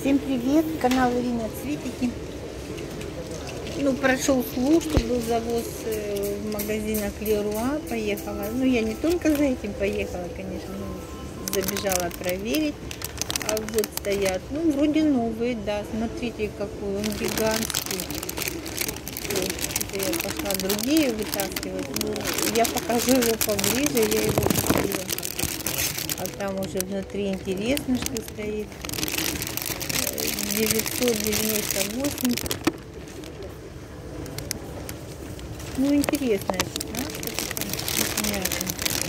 Всем привет, канал Ирина Цветики. Ну, прошел слух, что был завоз в магазинах Леруа, поехала. Ну, я не только за этим поехала, конечно, но забежала проверить. А вот стоят, ну, вроде новые, да, смотрите, какой он гигантский. Я пошла другие вытаскивать, ну, я покажу его поближе, я его купила. А там уже внутри интересно, что стоит. 998. Ну, интересная пятнашка, непонятно.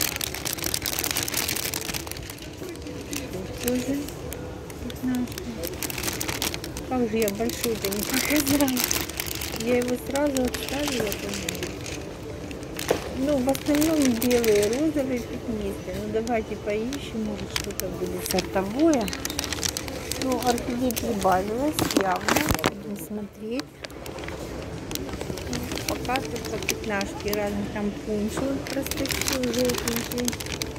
Тут тоже пятнашка. Как же я большой-то не показала. Я его сразу отставила. Ну, в основном белые, розовые, пятнистые. Ну, давайте поищем, может, что-то будет сортовое. Ну, орхидей прибавилось явно. Будем смотреть. Показывают по пятнашке разных. Там пунш проскочил, желтенький.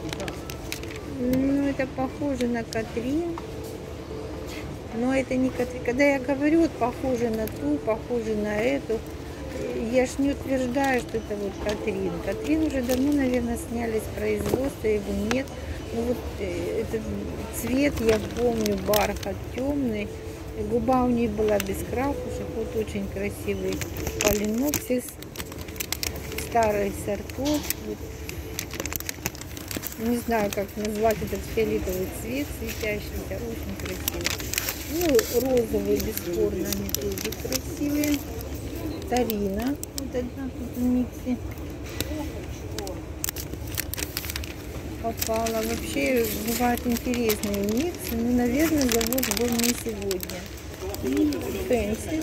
Ну, это похоже на Катрин. Но это не Катрин. Когда я говорю, вот похоже на ту, похоже на эту, я ж не утверждаю, что это вот Катрин. Катрин уже давно, наверное, сняли с производства, его нет. Ну вот этот цвет, я помню, бархат темный. Губа у нее была без крапушек. Вот очень красивый паленопсис старых сортов. Вот. Не знаю, как назвать этот фиолетовый цвет, светящийся, очень красивый. Ну, розовые, бесспорно, они тоже красивые. Тарина, вот одна тут в миксе попала. Вообще бывают интересные миксы, но, наверное, завод был не сегодня. И Фэнси.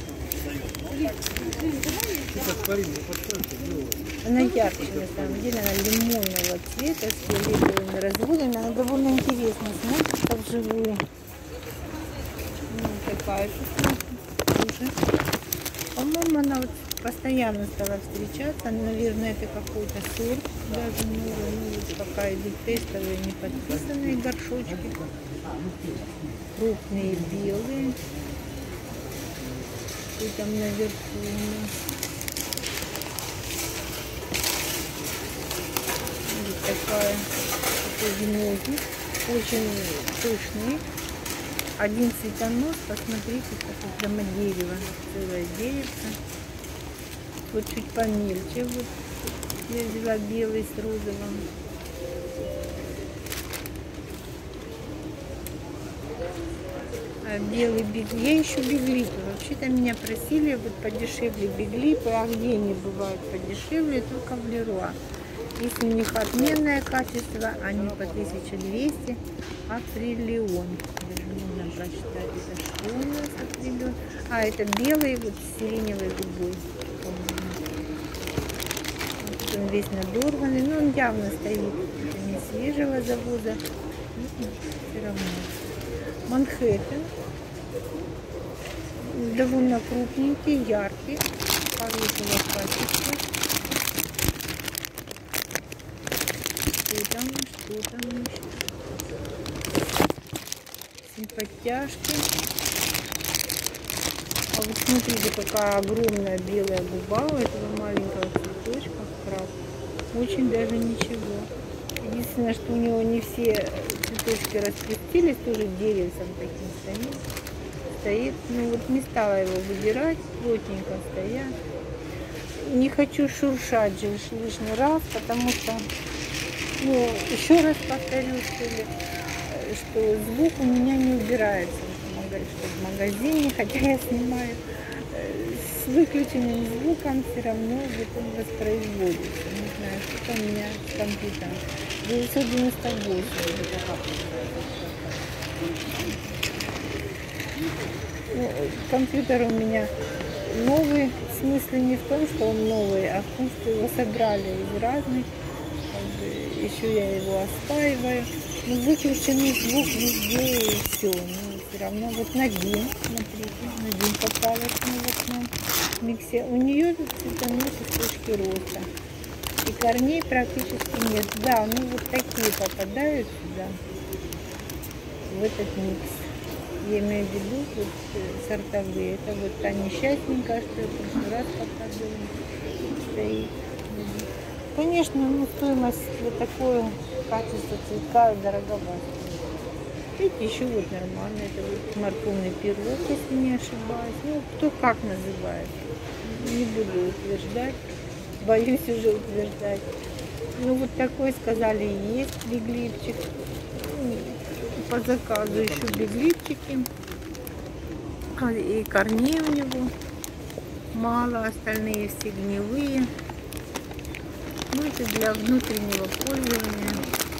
Она ярче, на самом деле, она лимонного цвета с фиолетовыми разводами. Она довольно интересно смотрится вживую. Ну, такая тоже. По-моему, она вот постоянно стала встречаться. Наверное, это какой-то сорт. Даже новый. Ну, вот пока идут тестовые, не подписанные горшочки. Крупные белые. И там наверху у нас. Вот такой генозис. Очень пышный. Один цветонос, посмотрите, как прямо дерево, целое деревце. Вот чуть помельче, вот я взяла белый с розовым. А белый биглип, я ищу биглипы. Вообще-то меня просили вот подешевле биглипы, а где они бывают подешевле, только в Леруа. Если у них отменное качество, они по 1200, апрелион. Можно прочитать, это что у нас апрелион. А, это белый вот с сиреневой губой. Вот он весь надорванный, но он явно стоит. Это не свежего завода. Все равно. Манхэттен. Довольно крупненький, яркий, хорошего качества. Что там еще? Симпатяшки. А вот смотрите, какая огромная белая губа у этого маленького цветочка. Краб. Очень даже ничего. Единственное, что у него не все цветочки распустились, тоже деревцем таким стоит. Ну вот не стала его выбирать, плотненько стоят. Не хочу шуршать же лишний раз, потому что, ну, еще раз повторю, что звук у меня не убирается в магазине, хотя я снимаю с выключенным звуком, все равно вот он воспроизводится. Не знаю, что у меня с компьютером. 998. Ну, компьютер у меня новый, в смысле не в том, что он новый, а в том, что его собрали из разных. Еще я его остаиваю. Ну, выключенный звук везде и все. Но все равно вот Надин, смотрите, Надин попалась в окно миксе. У нее цветоносит с точки роста. И корней практически нет. Да, ну вот такие попадают сюда, в этот микс. Я имею в виду вот, сортовые. Это вот та несчастненькая, что я в прошлый раз показывала, стоит. Конечно, ну, стоимость для такого качества цветка дороговато. Эти еще вот нормально. Это вот морковный пирог, если не ошибаюсь. Ну, кто как называет. Не буду утверждать. Боюсь уже утверждать. Ну, вот такой, сказали, есть биглипчик. По заказу еще биглипчики. И корней у него мало, остальные все гнилые. Ну, это для внутреннего пользования.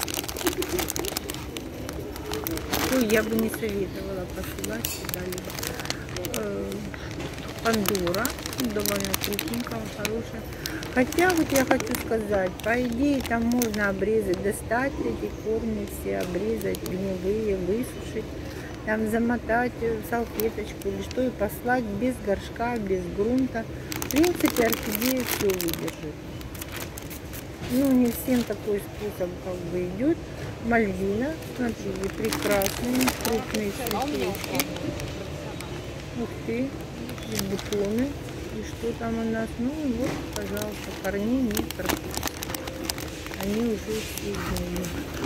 Ой, я бы не советовала посылать сюда. Пандора, довольно крупненькая, хорошая. Хотя, вот я хочу сказать, по идее, там можно обрезать, достать эти корни все, обрезать гнилые, высушить, там замотать в салфеточку или что, и послать без горшка, без грунта. В принципе, орхидея все выдержит. Ну, не всем такой способ как бы идет. Мальвина, смотрите, прекрасные, крупные цветочки. Ух ты, и бутоны. И что там у нас? Ну, вот, пожалуйста, корней нет. Они уже все гнили.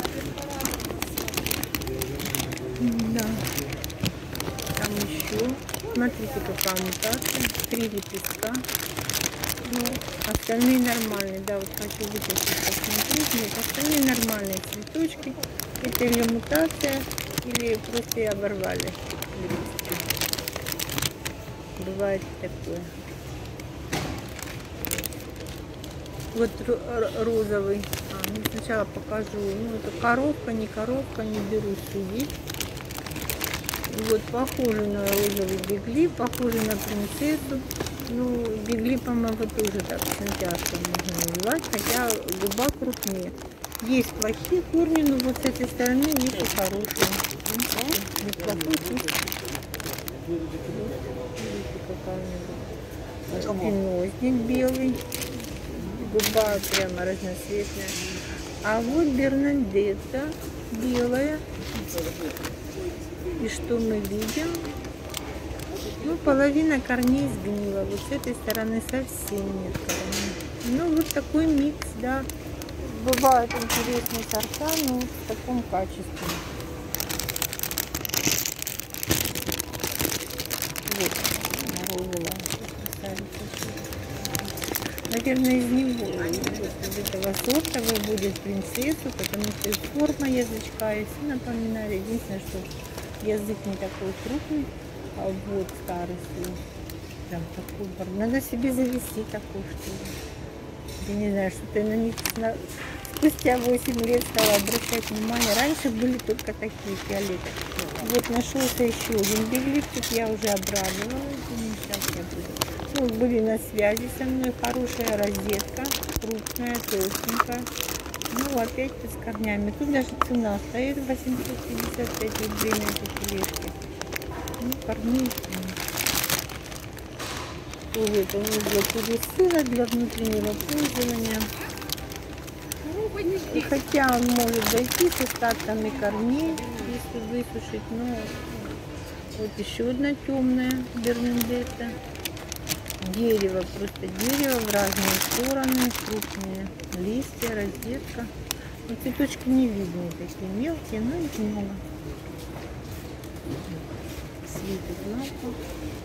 Да. Там еще. Смотрите, какая мутация. 3 лепестка. Ну, остальные нормальные. Да, вот хочу вытащить, посмотреть. Нет, остальные нормальные цветочки. Это или мутация, или просто и оборвали. Бывает такое. Вот розовый. Ну, сначала покажу. Ну, это коробка, не берусь судить. Вот похоже на розовый бигли, похоже на принцессу. Ну, бигли, по-моему, тоже так сантяшкой можно назвать, хотя губа крупнее. Есть плохие корни, но вот с этой стороны вижу хорошие. Неплохой куст. Видите, какая у него спинозник белый. Губа прямо разноцветная. А вот Бернадетта белая. И что мы видим? Ну, половина корней сгнила. Вот с этой стороны совсем нет корней. Ну, вот такой микс, да. Бывают интересные сорта, но в таком качестве. Вот, морозила. Наверное, из него, из этого сорта будет принцессу, потому что форма язычка и все напоминали. Единственное, что язык не такой крупный, а вот старый слой. Прям такой. Надо себе завести такой, что ли. Я не знаю, что-то на них спустя 8 лет стала обращать внимание. Раньше были только такие фиолетовые. Вот нашелся еще один биглипчик, я уже обрадовалась. Сейчас я буду. Ну, были на связи со мной, хорошая розетка, крупная, толстенькая. Ну, опять с корнями. Тут даже цена стоит 855 рублей на этой тележке. Ну, корней. Это у меня для пересыла, для внутреннего пользования. И хотя он может дойти с остатками корней, если высушить, но вот еще одна темная Бернадетта. Дерево, просто дерево в разные стороны, крупные листья, розетка. Но цветочки не видны, такие мелкие, но их много. Светит лампа.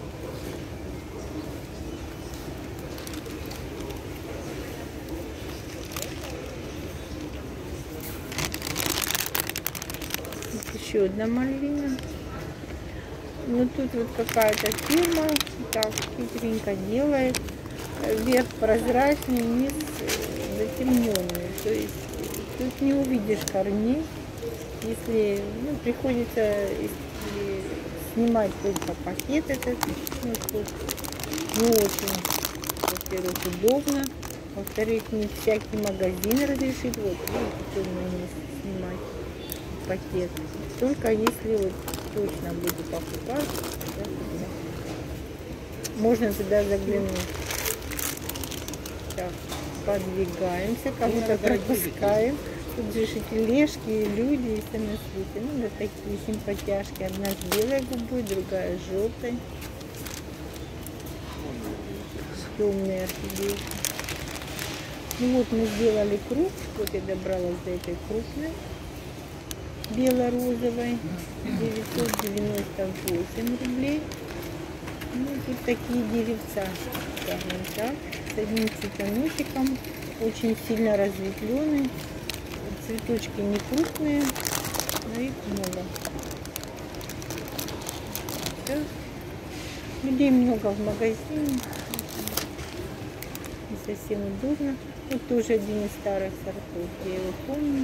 Вот еще одна мальвина. Ну тут вот какая-то фирма так хитренько делает. Верх прозрачный, низ затемненный. То есть тут не увидишь корней. Если приходится снимать только пакет этот, ну, тут не очень, во-первых, удобно. Во-вторых, не всякий магазин разрешит. Вот, видите, снимать пакет. Только если вот точно буду покупать, да, можно туда заглянуть. Так, подвигаемся, кого-то пропускаем. Тут же и тележки, и люди, и все на свете. Ну, вот такие симпатяшки. Одна с белой губой, другая с желтой. Темные орхидейки. Ну вот мы сделали круг. Вот я добралась до этой крупной. Бело-розовой. 998 рублей. Ну, тут такие деревца, скажем так, с одним цветоносиком, очень сильно разветвленный. Цветочки не крупные, но их много. Все. Людей много в магазине, не совсем удобно. Вот тоже один из старых сортов, я его помню.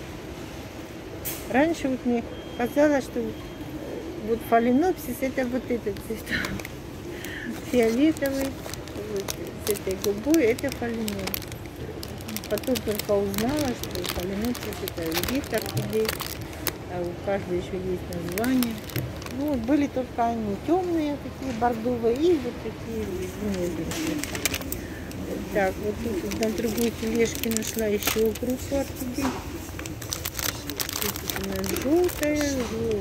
Раньше вот мне казалось, что вот фаленопсис это вот этот цвет. Фиолетовый, вот, с этой губой, это фаленопсис. Потом только узнала, что фаленопсис это вид орхидей, а у каждой еще есть название. Ну, вот были только они темные, такие бордовые, и вот такие нежные. Так, вот тут на другой тележке нашла еще группу орхидей. Тут у нас желтая.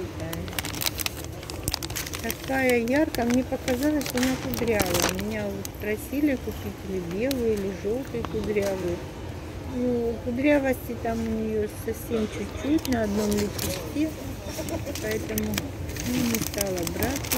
Такая яркая, мне показалось, что она кудрявая. Меня вот просили купить или белую, или желтую кудрявую. Ну, кудрявости там у нее совсем чуть-чуть, на одном лепестке, поэтому не стала брать.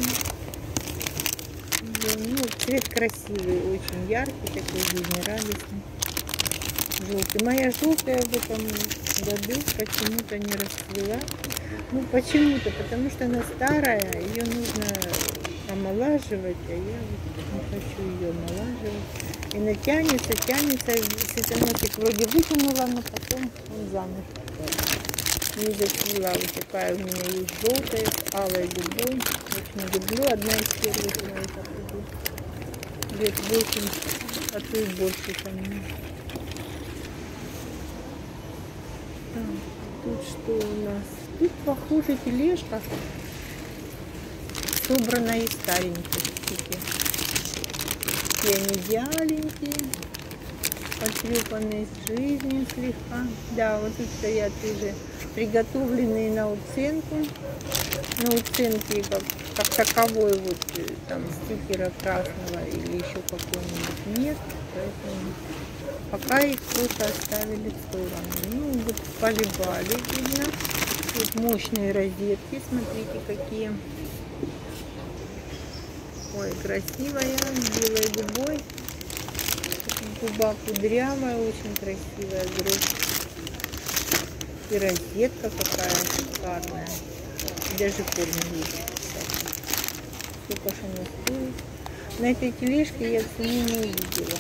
Ну, цвет красивый, очень яркий, такой жизнерадостный. Желтый. Моя желтая в этом году почему-то не расцвела. Ну, почему-то, потому что она старая, ее нужно омолаживать, а я вот не хочу ее омолаживать. И она тянется, цветоносик вроде вытянула, но потом он замер. Не зацвела. Вот такая у меня есть желтая с алой губой. Очень люблю, одна из первых моих орхидей. Лет 8, а то и больше ко мне. Так, тут что у нас? Тут, похоже, тележка, собрана из стареньких. Все они вяленькие, потрепанные с жизнью слегка. Да, вот тут стоят уже приготовленные на уценку. На уценке как таковой вот там стикера красного или еще какого-нибудь нет. Поэтому пока их просто оставили в сторону. Ну, вот поливали, видно. Тут мощные розетки, смотрите какие. Ой, красивая, с белой губой. Губа кудрявая, очень красивая грудь. И розетка какая шикарная. Даже корни есть. Сколько же она стоит. На этой тележке я цены не увидела.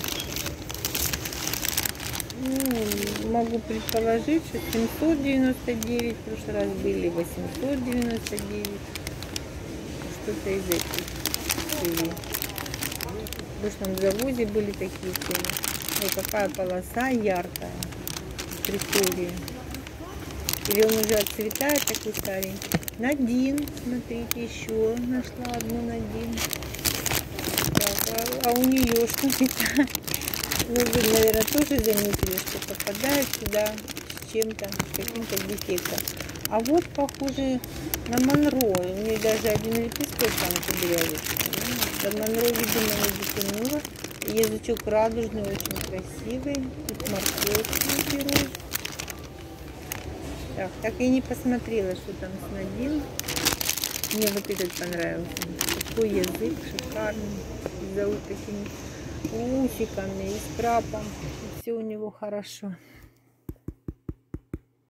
Ну, могу предположить, что 799, в прошлый раз были 899, что-то из этих цены. В прошлом заводе были такие цены. Вот какая полоса яркая, прикольная. Или он уже отцветает, такой старенький. Надин, смотрите, еще нашла одну Надин. Так, а у нее что-то. Ну, вы, наверное, тоже заметили, что попадает сюда с чем-то, с каким-то дефектом. А вот похоже на Монро. У нее даже один лепесток там кудрявится. До Монро, видимо, не дотянула. Язычок радужный, очень красивый. Тут морковь беру. Так и не посмотрела, что там с Надин. Мне вот этот понравился. Такой язык шикарный. С такими усиками и с крапом. Все у него хорошо.